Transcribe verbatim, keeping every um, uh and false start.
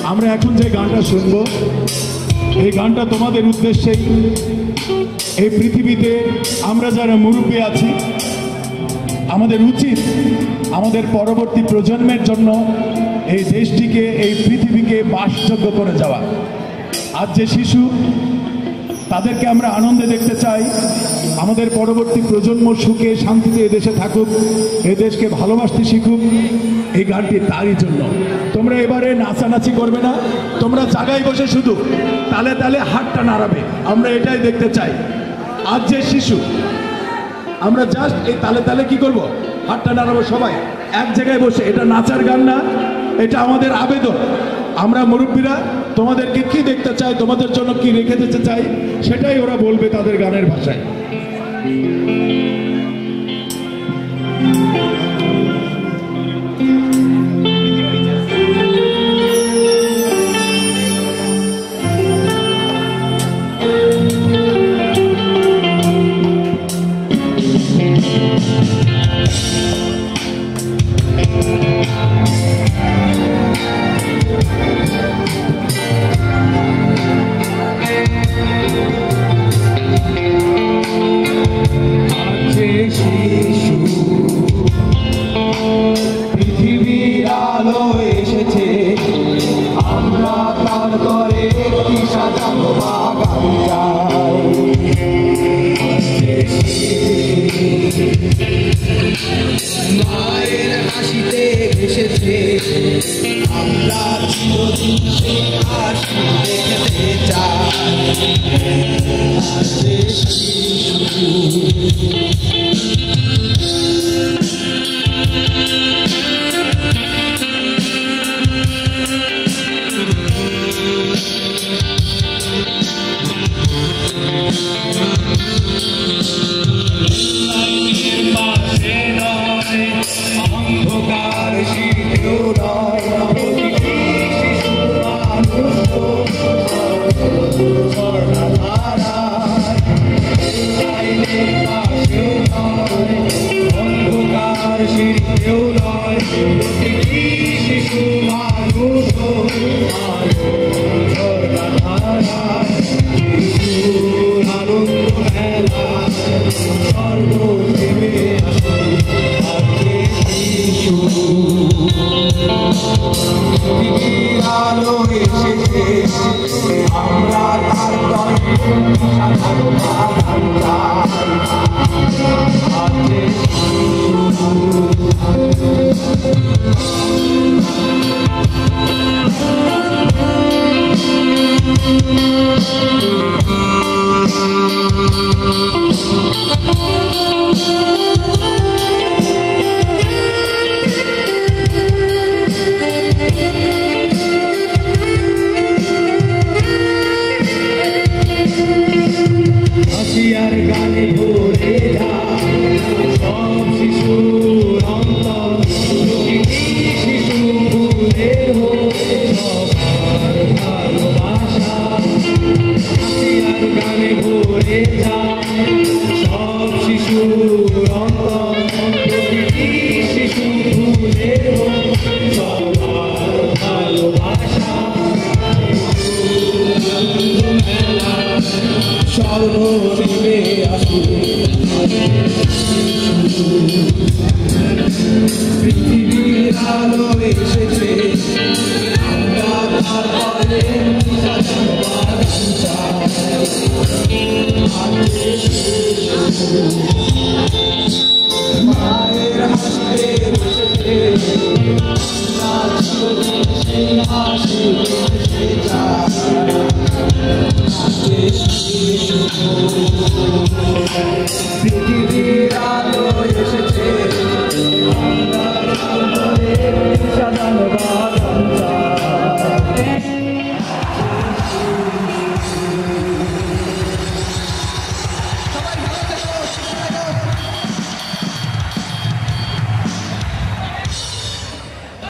আমরা এখন যে গানটা শুনবো এই গানটা তোমাদের উদ্দেশ্যেই। এই পৃথিবীতে আমরা যারা মুরব্বী আছি আমাদের উচিত আমাদের পরবর্তী প্রজন্মের জন্য এই দেশটিকে এই পৃথিবীকে বাসযোগ্য করে যাওয়া। আজ যে শিশু তাদেরকে আমরা আনন্দে দেখতে চাই, আমাদের পরবর্তী প্রজন্ম সুখে শান্তিতে এদেশে থাকুক, এদেশকে ভালোবাসতে শিখুক। এই গানটি তারই জন্য। তোমরা এবারে নাচানাচি করবে না, তোমরা জায়গায় বসে শুধু তালে তালে হাতটা নাড়াবে, আমরা এটাই দেখতে চাই। আজ যে শিশু আমরা জাস্ট এই তালে তালে কি করব, হাতটা নাড়াবো সবাই এক জায়গায় বসে। এটা নাচার গান না, এটা আমাদের আবেদন। আমরা মুরব্বীরা তোমাদেরকে কি দেখতে চাই, তোমাদের জন্য কি রেখে দিতে চাই, সেটাই ওরা বলবে তাদের গানের ভাষায়। পৃথিবীর আলো এসেছে, আমরা তার করে একটি সাজানো বাগান চাই। মায়ের হাসিতে এসেছে, আমরা চিরদিন সেই হাসি দেখতে চাই। অন্ধকার শিখেও নয়, প্রতিটি শিশু মানুষ অন্ধকার শিখেও নয়, প্রতিটি শিশু মানুষ শিশুর আনন্দ মেলা স্বর্গ দেবে আলো এসেছে, আমরা তার সাজানো বাগান হাসিয়ার গানে ভরে যায় সব শিশুর অন্তর, প্রতিটি শিশু ভুলে হোক সবার ভালোবাসা। হাসিয়ার গানে ভরে যায় সব শিশুর অন্তর, প্রতিটি শিশু ভুলে হোক সবার ভালোবাসা। স্বর্ণ নেমে আসুক, পৃথিবীর আলো এসেছে, আমরা তার পরে সাজানো বাগান চাই।